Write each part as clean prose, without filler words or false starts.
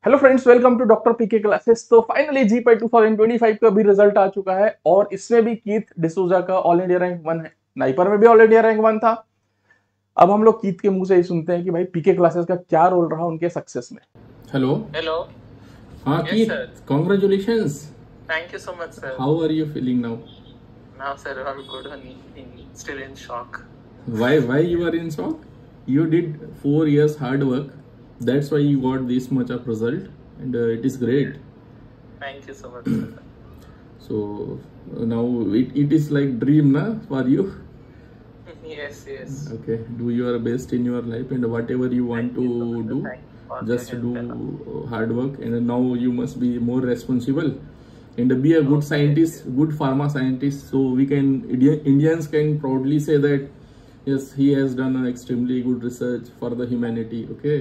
Hello friends, welcome to doctor PK classes. तो finally GPAT 2025 का भी रिजल्ट आ चुका है और इसमें भी कीथ डिसूजा का ऑल इंडिया रैंक 1 है। नाइपर में भी ऑल इंडिया रैंक 1 था। अब हम लोग कीथ के मुंह से ही सुनते हैं कि भाई पीके क्लासेस का क्या रोल रहा उनके सक्सेस में। Hello. Hello. हाँ Yes, Keith, sir. congratulations. Thank you so much, sir. How are you feeling now? Now, sir, I'm good. Still in shock. Why you are in shock? You did 4 years hard work. That's why you got this much of result, and it is great. Thank you so much, sir. So now it is like dream na for you. Yes. Okay, do your best in your life, and whatever you want Thank you so to much, sir. do, Thank you for just your do help and all. hard work. And now you must be more responsible and be a good Okay. scientist, good pharma scientist, so we can Indians can proudly say that yes, he has done an extremely good research for the humanity. Okay.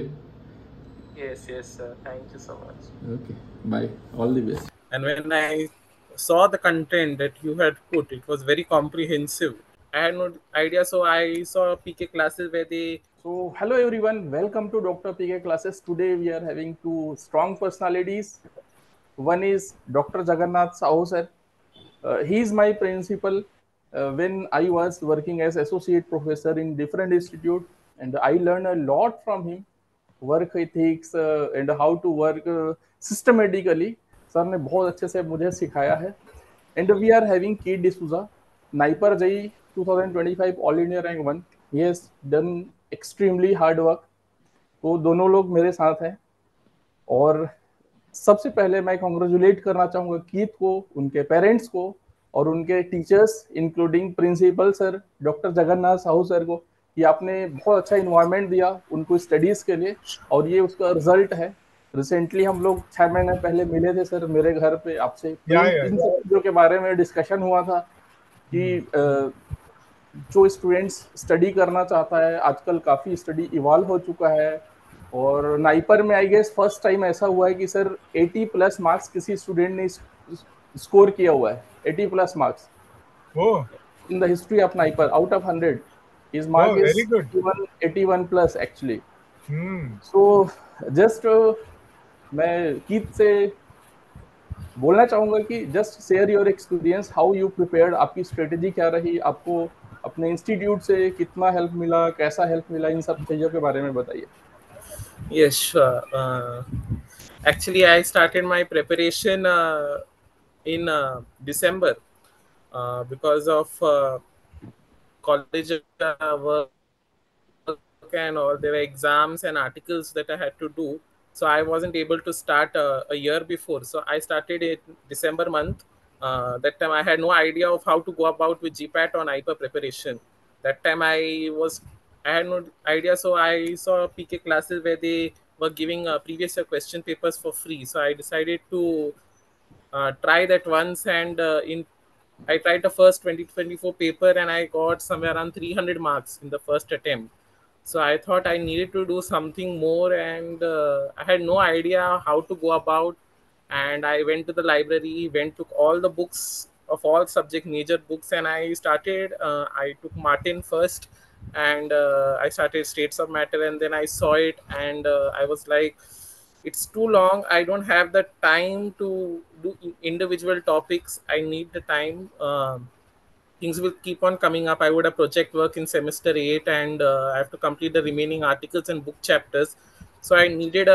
Yes, sir. Thank you so much. Okay, bye, all the best. And when I saw the content that you had put, it was very comprehensive. I had no idea, so I saw PK classes where they. So hello everyone, welcome to Dr. PK classes. Today we are having two strong personalities. One is Dr. Jagannath Sahu sir. He is my principal when I was working as associate professor in different institute, and I learned a lot from him. Work ethics and how to work systematically sir ने बहुत अच्छे से मुझे सिखाया है। And we are having Keith D'Souza, NIPER JEE 2025 all India rank 1। He has done extremely hard work. तो दोनों लोग मेरे साथ हैं और सबसे पहले मैं कॉन्ग्रेचुलेट करना चाहूँगा कीथ को, उनके पेरेंट्स को और उनके teachers including principal sir doctor Jagannath Sahu sir को कि आपने बहुत अच्छा इन्वायरमेंट दिया उनको स्टडीज के लिए और ये उसका रिजल्ट है। रिसेंटली हम लोग 6 महीने पहले मिले थे सर मेरे घर पे आपसे, तो इन सब चीज़ों के बारे में डिस्कशन हुआ था कि जो स्टूडेंट्स स्टडी करना चाहता है, आजकल काफ़ी स्टडी इवॉल्व हो चुका है और नाइपर में आई गेस फर्स्ट टाइम ऐसा हुआ है कि सर 80+ मार्क्स किसी स्टूडेंट ने स्कोर किया हुआ है। 80+ marks in the history of Naipar out of 100. His mark is 81+ actually. So just मैं कीथ से बोलना चाहूंगा कि just share your experience, how you prepared, आपकी स्ट्रेटेजी क्या रही, आपको अपने इंस्टीट्यूट से कितना हेल्प मिला, कैसा हेल्प मिला, इन सब चीज़ों के बारे में बताइए। Yes, sure. Actually, I started my preparation in December because of college work and all. There were exams and articles that I had to do, so I wasn't able to start a year before. So I started in December month. That time I had no idea of how to go about with GPAT on IPA preparation. That time I had no idea, so I saw PK classes where they were giving previous year question papers for free. So I decided to try that once, and I tried the first 2024 paper and I got somewhere around 300 marks in the first attempt. So I thought I needed to do something more, and I had no idea how to go about. And I went to the library, took all the books of all subject major books, and I started. I took Martin first, and I started States of Matter, and then I saw it, and I was like, it's too long. I don't have the time to do individual topics. I need the time. Things will keep on coming up. I would have project work in semester 8, and I have to complete the remaining articles and book chapters. So I needed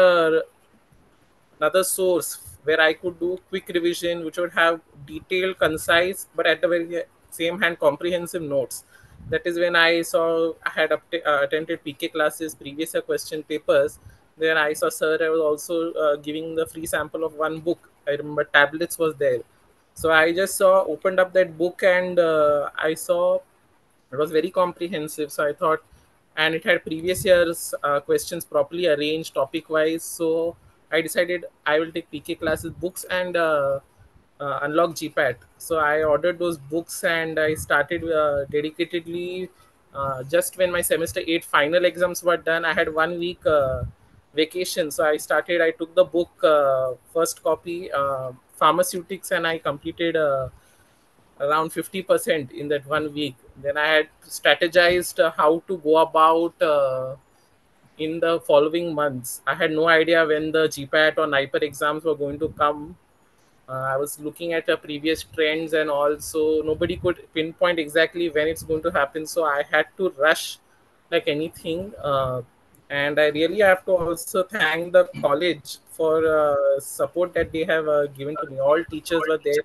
another source where I could do quick revision, which would have detailed, concise, but at the very same hand, comprehensive notes. That is when I saw I had attended PK classes, previous year question papers. Then I saw sir I was also giving the free sample of one book. I remember tablets was there. So I just opened up that book, and I saw it was very comprehensive. So I thought, and it had previous year's questions properly arranged topic wise. So I decided I will take PK classes books and unlock GPAT. So I ordered those books and I started dedicatedly. Just when my semester 8 final exams were done, I had 1 week vacation. So I took the book, first copy, pharmaceutics, and I completed around 50% in that 1 week. Then I had strategized how to go about in the following months. I had no idea when the GPAT or NIPER exams were going to come. I was looking at the previous trends, and also nobody could pinpoint exactly when it's going to happen. So I had to rush like anything. And I really have to also thank the college for support that they have given to me. All teachers were there,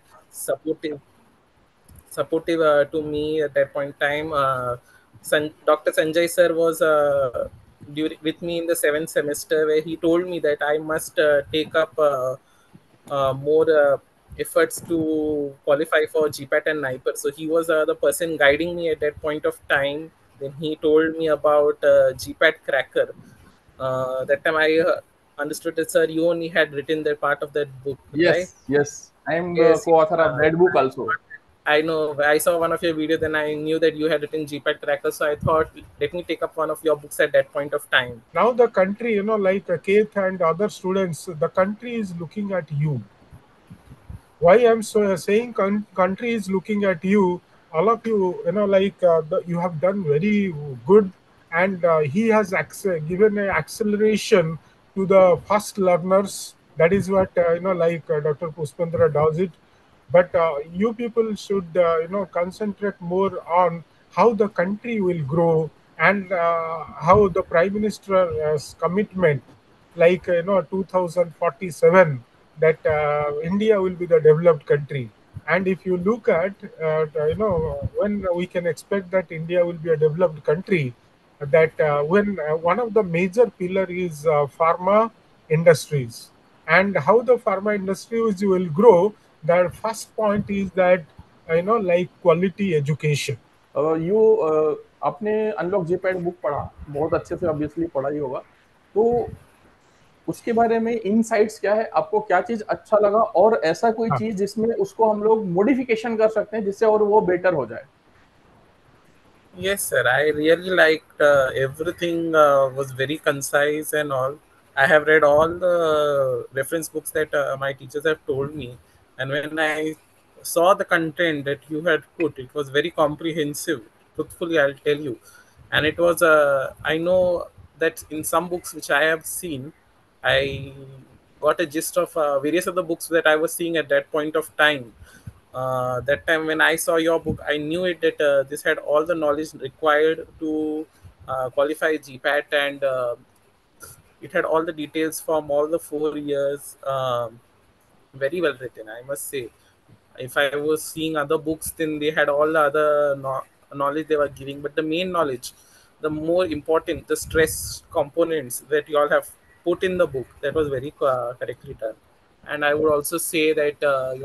supportive to me at that point in time. Dr. Sanjay sir was with me in the 7th semester, where he told me that I must take up more efforts to qualify for GPAT and NIPER. So he was the person guiding me at that point of time. Then he told me about GPAT Cracker. That time I understood that, sir, you only had written that part of that book, right? Yes, yes. I am the Yes. co-author of that book also. I know. I saw one of your videos, then I knew that you had written GPAT Cracker. So I thought, let me take up one of your books at that point of time. Now the country, like Keith and other students, the country is looking at you. Why I'm saying country is looking at you, all of you, you have done very good, and he has given an acceleration to the fast learners. That is what Dr. Puspendra does it. But you people should concentrate more on how the country will grow, and how the prime minister has commitment, 2047, that India will be the developed country. And if you look at when we can expect that India will be a developed country, that when one of the major pillar is pharma industries, and how the pharma industries will grow. The first point is that quality education. आपने unlock GPAT book पढ़ा, बहुत अच्छे से obviously पढ़ा ही होगा, तो उसके बारे में इनसाइट्स क्या है, आपको क्या चीज अच्छा लगा, और ऐसा कोई चीज जिसमें उसको हम लोग मॉडिफिकेशन कर सकते हैं जिससे और वो बेटर हो जाए? Yes, sir. I really liked everything. Was very concise and all. I have read all the reference books that my teachers have told me, and when I saw the content that you had put, it was very comprehensive. Truthfully, I'll tell you, and it was. I know that in some books which I have seen, I got a gist of various of the books that I was seeing at that point of time. That time when I saw your book, I knew it that this had all the knowledge required to qualify GPAT, and it had all the details from all the 4 years. Very well written, I must say. If I was seeing other books, then they had all the other knowledge they were giving, but the main knowledge, the more important, the stress components that you all have put in the book, that was very correctly done. And I would also say that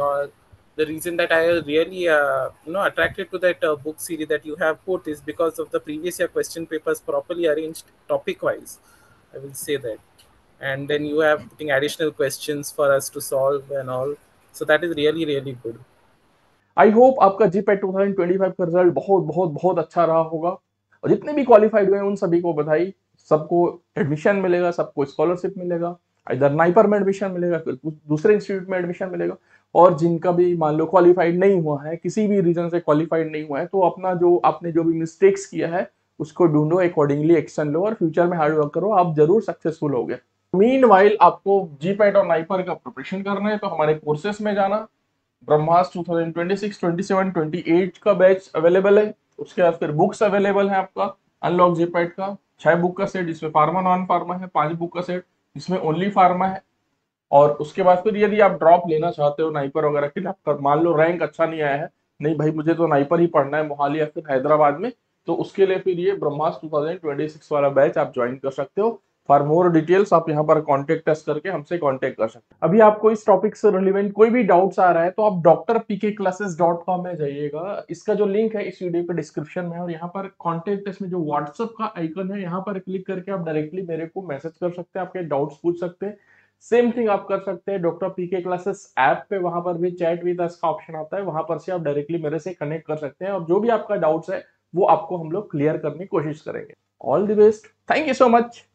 the reason that I really attracted to that book series that you have put is because of the previous year question papers properly arranged topic wise, I will say that. And then you have putting additional questions for us to solve and all. So that is really, really good. I hope आपका GPAT 2025 का result बहुत बहुत बहुत अच्छा रहा होगा, और जितने भी क्वालिफाइड हुए हैं उन सभी को बधाई। सबको एडमिशन मिलेगा, सबको स्कॉलरशिप मिलेगा, इधर नाइपर में एडमिशन मिलेगा, फिर दूसरे इंस्टीट्यूट में एडमिशन मिलेगा। और जिनका भी मान लो क्वालिफाइड नहीं हुआ है, किसी भी रीजन से क्वालिफाइड नहीं हुआ है, तो अपना जो आपने जो भी मिस्टेक्स किया है उसको ढूंढो, अकॉर्डिंगली एक्शन लो, और फ्यूचर में हार्ड वर्क करो, आप जरूर सक्सेसफुल होगे। मीनवाइल आपको जीपैट और नाइपर का प्रिपरेशन करना है तो हमारे कोर्सेस में जाना। ब्रह्मास्त्र 2026, 27, 28 का बैच अवेलेबल है। उसके बाद फिर बुक्स अवेलेबल है आपका अनलॉक जीपैट का 6 बुक का सेट, जिसमें फार्मा नॉन फार्मा है, 5 बुक का सेट जिसमें ओनली फार्मा है। और उसके बाद फिर यदि आप ड्रॉप लेना चाहते हो नाइपर वगैरह के लिए, आपका मान लो रैंक अच्छा नहीं आया है, नहीं भाई मुझे तो नाइपर ही पढ़ना है मोहाली या फिर हैदराबाद में, तो उसके लिए फिर ये ब्रह्मास्त्र 2026 वाला बैच आप ज्वाइन कर सकते हो। फॉर मोर डिटेल्स आप यहाँ पर कॉन्टेक्ट टेस्ट करके हमसे कॉन्टेक्ट कर सकते हैं। अभी आपको इस टॉपिक से रिलेवेंट कोई भी डाउट्स आ रहा है तो आप drpkclasses.com में जाइएगा। इसका जो लिंक है इस वीडियो के डिस्क्रिप्शन में, और यहाँ पर कॉन्टेक्ट टेस्ट में जो व्हाट्सएप का आइकन है यहाँ पर क्लिक करके आप डायरेक्टली मेरे को मैसेज कर सकते हैं, आपके डाउट्स पूछ सकते हैं। सेम थिंग आप कर सकते हैं डॉक्टर पीके क्लासेस ऐप पे, वहां पर भी चैट विद अस का ऑप्शन आता है, वहां पर से आप डायरेक्टली मेरे से कनेक्ट कर सकते हैं, और जो भी आपका डाउट्स है वो आपको हम लोग क्लियर करने की कोशिश करेंगे। All the best, thank you so much.